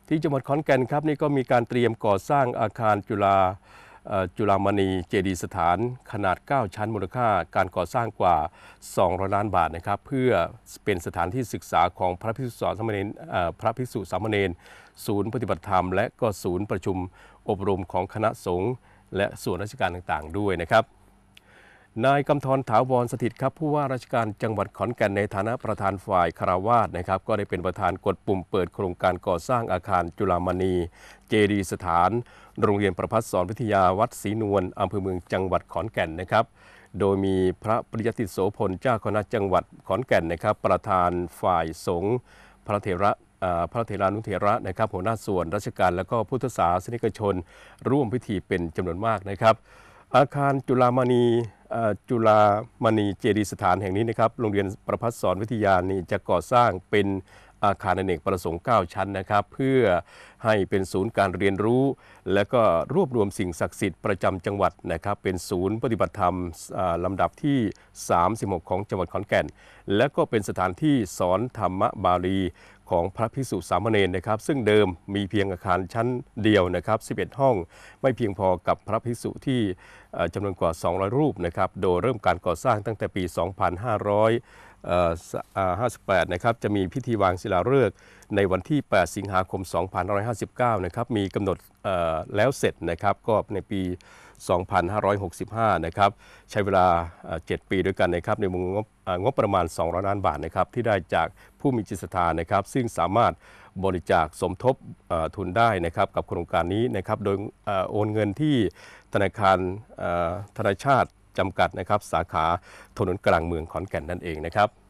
ที่จังหวัดขอนแก่นครับนี่ก็มีการเตรียมก่อสร้างอาคารจุฬามณีเจดีย์สถานขนาด 9 ชั้นมูลค่าการก่อสร้างกว่า200 ล้านบาทนะครับเพื่อเป็นสถานที่ศึกษาของพระภิกษุสามเณรศูนย์ปฏิบัติธรรมและก็ศูนย์ประชุมอบรมของคณะสงฆ์และส่วนราชการต่างๆด้วยนะครับนายกำธรถาวรสถิตย์ครับผู้ว่าราชการจังหวัดขอนแก่นในฐานะประธานฝ่ายคฤหัสถ์นะครับก็ได้เป็นประธานกดปุ่มเปิดโครงการก่อสร้างอาคารจุฬามณีเจดีย์สถานโรงเรียนประภัสสรวิทยาวัดศรีนวลอำเภอเมืองจังหวัดขอนแก่นนะครับโดยมีพระปริยติโสพลเจ้าคณะจังหวัดขอนแก่นนะครับประธานฝ่ายสงฆ์พระเถรานุเถระนะครับหัวหน้าส่วนราชการและก็พุทธศาสนิกชนร่วมพิธีเป็นจำนวนมากนะครับอาคารจุฬามณีเจดีย์สถานแห่งนี้นะครับโรงเรียนประภัสสรวิทยานี่จะก่อสร้างเป็นอาคารอเนกประสงค์ 9 ชั้นนะครับเพื่อให้เป็นศูนย์การเรียนรู้และก็รวบรวมสิ่งศักดิ์สิทธิ์ประจำจังหวัดนะครับเป็นศูนย์ปฏิบัติธรรมลำดับที่ 36 ของจังหวัดขอนแก่นและก็เป็นสถานที่สอนธรรมบาลีของพระภิกษุสามเณรนะครับซึ่งเดิมมีเพียงอาคารชั้นเดียวนะครับ11 ห้องไม่เพียงพอกับพระภิกษุที่จำนวนกว่า200 รูปนะครับโดยเริ่มการก่อสร้างตั้งแต่ปี 2558 นะครับจะมีพิธีวางศิลาฤกษ์ในวันที่ 8 สิงหาคม 2559 นะครับมีกำหนดแล้วเสร็จนะครับก็ในปี 2565 นะครับใช้เวลา 7 ปีด้วยกันนะครับในวงงบประมาณ 200 ล้านบาทนะครับที่ได้จากผู้มีจิตศรัทธานะครับซึ่งสามารถบริจาคสมทบทุนได้นะครับกับโครงการนี้นะครับโดยโอนเงินที่ธนาคารธนาชาติจำกัดนะครับสาขาถนนกลางเมืองขอนแก่นนั่นเองนะครับ